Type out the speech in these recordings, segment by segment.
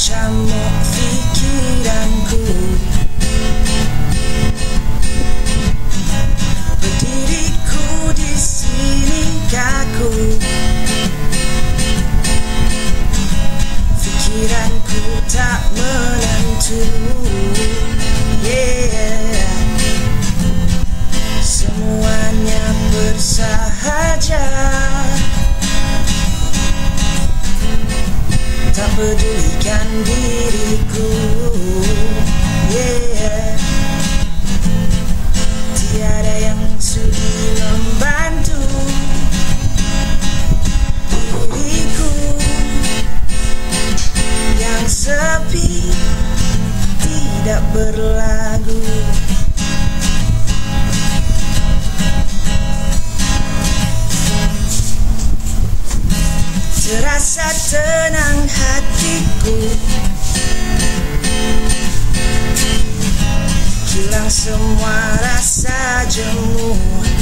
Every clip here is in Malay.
mencamuk pikiranku. Berdiriku di sini kaku, pikiranku tak menentu. Semuanya bersahaja, tak pedulikan diriku. Tiada yang sudi membantu diriku yang sepi, tidak berlagu. Terasa tenang hatiku, hilang semua rasa jemu.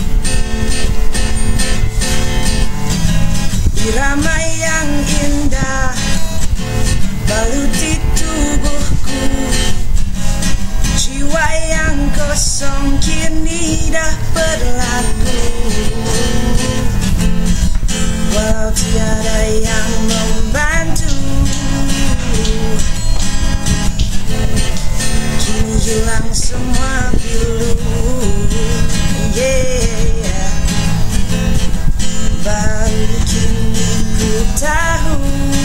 Irama yang indah baluti tubuhku, jiwa yang kosong kini dah berlaku. Walau tiada yang membantu, kini hilang semua pilu. Baru kini ku tahu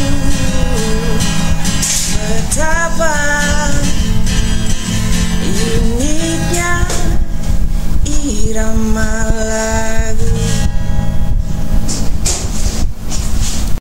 betapa uniknya irama lagu.